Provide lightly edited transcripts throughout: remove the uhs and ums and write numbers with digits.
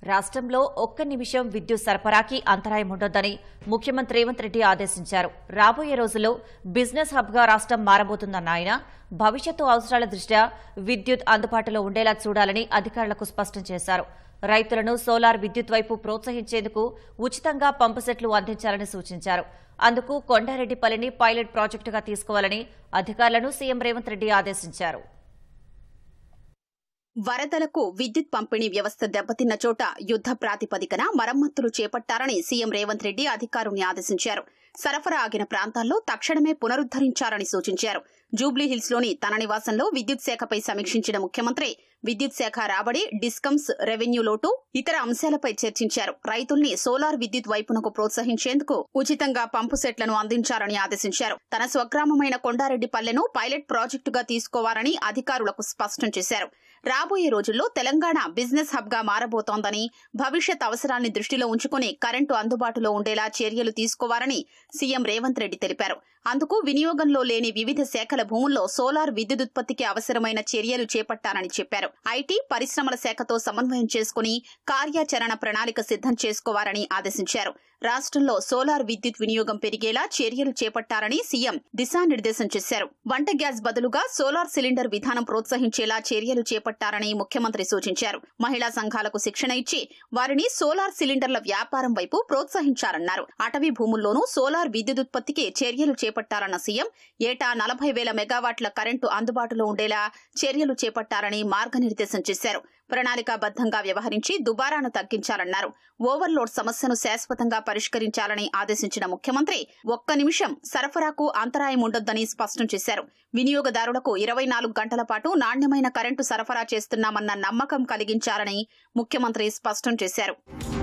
రాష్ట్రంలో ఒక్క నిమిషం విద్యుత్ సరఫరాకి అంతరాయం ఉండొద్దని ముఖ్యమంత్రి రేవంత్ రెడ్డి ఆదేశించారు. రాబోయే రోజుల్లో బిజినెస్ హబ్గా రాష్ట్రం మారబోతుందన్న ఆయన భవిష్యత్తు అవసరాల దృష్ట్యా విద్యుత్ అందుబాటులో ఉండేలా చూడాలని అధికారులకు స్పష్టం చేశారు. రైతులను సోలార్ విద్యుత్ వైపు ప్రోత్సహించేందుకు ఉచితంగా పంపు సెట్లు అందించాలని సూచించారు. అందుకు కొండారెడ్డిపల్లిని పైలట్ ప్రాజెక్టుగా తీసుకోవాలని అధికారులను సీఎం రేవంత్ రెడ్డి ఆదేశించారు. వరదలకు విద్యుత్ పంపిణీ వ్యవస్థ దెబ్బతిన్న చోట యుద్ద ప్రాతిపదికన మరమ్మతులు చేపట్టాలని సీఎం రేవంత్ రెడ్డి అధికారుల్ని ఆదేశించారు. సరఫరా ఆగిన ప్రాంతాల్లో తక్షణమే పునరుద్దరించాలని సూచించారు. జూబ్లీహిల్స్లోని తన నివాసంలో విద్యుత్ శాఖపై సమీక్షించిన ముఖ్యమంత్రి విద్యుత్ శాఖ రాబడి, డిస్కమ్స్ రెవెన్యూ లోటు, ఇతర అంశాలపై చర్చించారు. రైతుల్ని సోలార్ విద్యుత్ వైపునకు ప్రోత్సహించేందుకు ఉచితంగా పంపు సెట్లను అందించాలని ఆదేశించారు. తన స్వగ్రామమైన కొండారెడ్డిపల్లెను పైలట్ ప్రాజెక్టుగా తీసుకోవాలని అధికారులకు స్పష్టం చేశారు. రాబోయే రోజుల్లో తెలంగాణ బిజినెస్ హబ్ గా మారబోతోందని, భవిష్యత్ అవసరాల్ని దృష్టిలో ఉంచుకుని కరెంటు అందుబాటులో ఉండేలా చర్యలు తీసుకోవాలని సీఎం రేవంత్ రెడ్డి తెలిపారు. అందుకు వినియోగంలో లేని వివిధ శాఖల భూముల్లో సోలార్ విద్యుదుత్పత్తికి అవసరమైన చర్యలు చేపట్టాలని చెప్పారు. ఐటీ, పరిశ్రమల శాఖతో సమన్వయం చేసుకుని కార్యాచరణ ప్రణాళిక సిద్దం చేసుకోవాలని ఆదేశించారు. రాష్ట్రంలో సోలార్ విద్యుత్ వినియోగం పెరిగేలా చర్యలు చేపట్టాలని సీఎం దిశానిర్దేశం చేశారు. వంట గ్యాస్ బదులుగా సోలార్ సిలిండర్ విధానం ప్రోత్సహించేలా చర్యలు చేపట్టాలని ముఖ్యమంత్రి సూచించారు. మహిళా సంఘాలకు శిక్షణ ఇచ్చి వారిని సోలార్ సిలిండర్ల వ్యాపారం వైపు ప్రోత్సహించాలన్నారు. అటవీ భూముల్లోనూ సోలార్ విద్యుదుత్పత్తికి చర్యలు చేపట్టాలన్న సీఎం ఏటా 40,000 మెగావాట్ల కరెంటు అందుబాటులో ఉండేలా చర్యలు చేపట్టాలని మార్గనిర్దేశం చేశారు. ప్రణాళికాబద్దంగా వ్యవహరించి దుబారాను తగ్గించాలన్నారు. ఓవర్లోడ్ సమస్యను శాశ్వతంగా పరిష్కరించాలని ఆదేశించిన ముఖ్యమంత్రి ఒక్క నిమిషం సరఫరాకు అంతరాయం ఉండొద్దని స్పష్టం చేశారు. వినియోగదారులకు 24 గంటల పాటు నాణ్యమైన కరెంటు సరఫరా చేస్తున్నామన్న నమ్మకం కలిగించాలని ముఖ్యమంత్రి స్పష్టం చేశారు.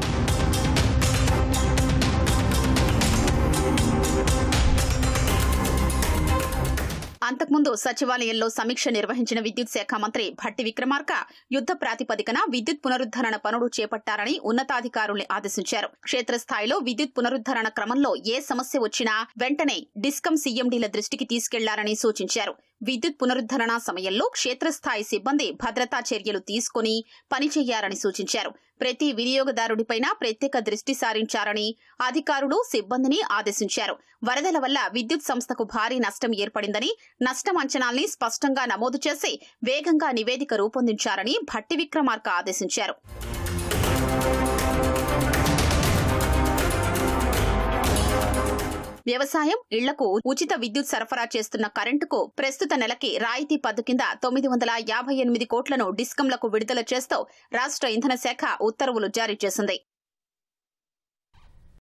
అంతకుముందు సచివాలయంలో సమీక్ష నిర్వహించిన విద్యుత్ శాఖ మంత్రి భట్టి విక్రమార్క యుద్ద ప్రాతిపదికన విద్యుత్ పునరుద్దరణ పనులు చేపట్టాలని ఉన్నతాధికారుల్ని ఆదేశించారు. క్షేత్రస్థాయిలో విద్యుత్ పునరుద్దరణ క్రమంలో ఏ సమస్య వచ్చినా వెంటనే డిస్కమ్ సీఎండీల దృష్టికి తీసుకెళ్లాలని సూచించారు. విద్యుత్ పునరుద్దరణ సమయంలో క్షేత్రస్థాయి సిబ్బంది భద్రతా చర్యలు తీసుకుని పనిచేయాలని సూచించారు. ప్రతి వినియోగదారుడిపైన ప్రత్యేక దృష్టి సారించాలని అధికారులు, సిబ్బందిని ఆదేశించారు. వరదల వల్ల విద్యుత్ సంస్థకు భారీ నష్టం ఏర్పడిందని, నష్టం అంచనాల్ని స్పష్టంగా నమోదు చేసి వేగంగా నివేదిక రూపొందించాలని భట్టి విక్రమార్క ఆదేశించారు. వ్యవసాయం, ఇళ్లకు ఉచిత విద్యుత్ సరఫరా చేస్తున్న కరెంటుకు ప్రస్తుత నెలకి రాయితీ పద్దు కింద 958 కోట్లను డిస్కంలకు విడుదల చేస్తూ రాష్ట్ర ఇంధన శాఖ ఉత్తర్వులు జారీ చేసింది.